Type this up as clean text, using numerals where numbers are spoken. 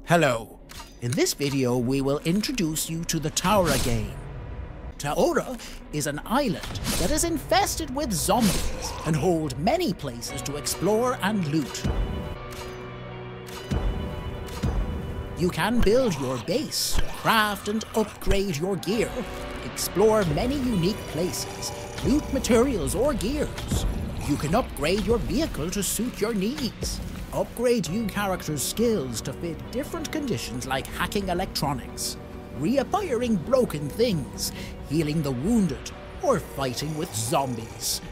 Hello. In this video, we will introduce you to the Taura game. Taura is an island that is infested with zombies and hold many places to explore and loot. You can build your base, craft and upgrade your gear, explore many unique places, loot materials or gears. You can upgrade your vehicle to suit your needs. Upgrade your character's skills to fit different conditions like hacking electronics, reacquiring broken things, healing the wounded, or fighting with zombies.